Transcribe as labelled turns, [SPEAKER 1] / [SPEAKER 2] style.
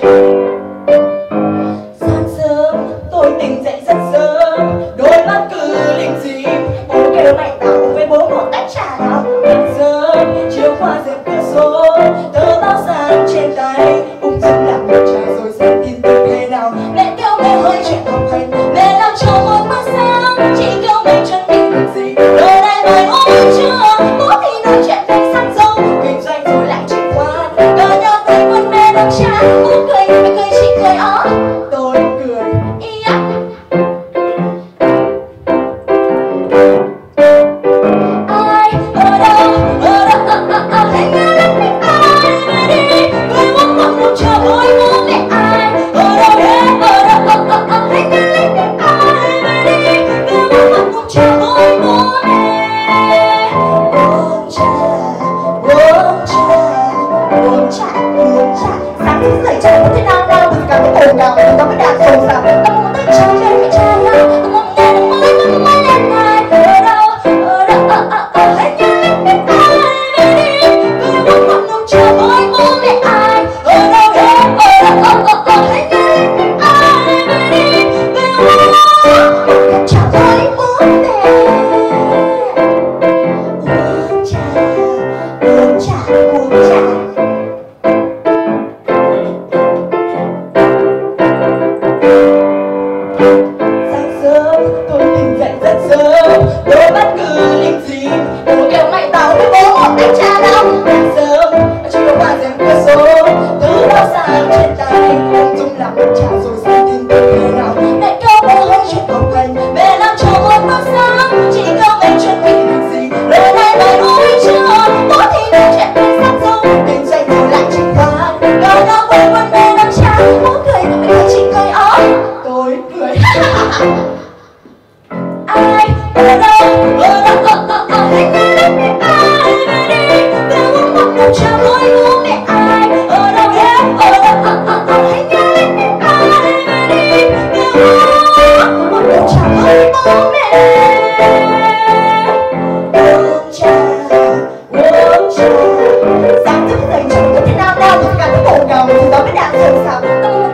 [SPEAKER 1] Sáng sớm tôi tỉnh dậy rất sớm, đôi mắt cứ lim dim. Bố kêu mẹ tao uống với bố một tách trà nào. Sáng sớm chiều qua rèm cửa sổ, tờ báo sáng trên tay, ung dung làm một trà rồi xem tin tức thế nào. Mẹ kêu mẹ hơi chuyện học hành, mẹ làm cho một bữa sáng. Chị kêu mẹ chuẩn bị việc gì, lời này mai ôm chưa. Bố thì nói chuyện về sang dâu, kinh doanh rồi lại chứng khoán. Cả nhà quây quần mẹ nấu trà, bố cười mẹ cười chị cười ó. Tôi cười ý á. Ai ở đâu hãy nhớ đến mình ai mà đi. Người uống một ngụm trà với bố mẹ ai ở đâu hết. Hãy nhớ đến mình ai mà đi. Người uống một ngụm trà với bố mẹ. Uống trà, uống trà, uống trà, uống trà. Sáng thức dậy trời có thế nào nào từ cả cái ồn ào từ đó mới đạt rồi sao. Tao muốn tới chơi lên với cha nhau, tao muốn nghe được mới lên ai ở đâu hãy nhớ đến mình ai mà đi. Người uống một ngụm trà với bố mẹ ai ở đâu hết. Hãy nhớ đến mình ai mà đi. Người uống một ngụm trà với bố mẹ. Uống trà, uống trà, uống trà. Sáng sớm tôi tỉnh dậy rất sớm, đôi mắt cứ lim dim. Bố kêu mẹ tao với bố một tách trà nào. Sáng sớm chiều qua rèm cửa sổ, tờ báo sáng trên tay, ung dung làm một trà rồi xem tin tức thế nào. Mẹ kêu mẹ hơi chuyện học hành, mẹ làm cho một bữa sáng. Chị kêu mẹ chuẩn bị việc gì, lời này mai ôi chưa. Bố thì nói chuyện về sang dâu, kinh doanh rồi lại chứng khoán. Cả nhà quây quần mẹ nấu trà, bố cười mẹ cười chị cười ó. Tôi cười ai ở đâu hãy nhớ đến mình ai mà đi. Người uống một ngụm trà với bố mẹ ai ở đâu hết. Hãy nhớ đến mình ai mà đi. Người uống một ngụm trà với bố mẹ. Uống trà, uống trà. Sáng thức dậy chẳng có thế nào nào từ cả cái ồn ào từ đó mới đạt rồi sao.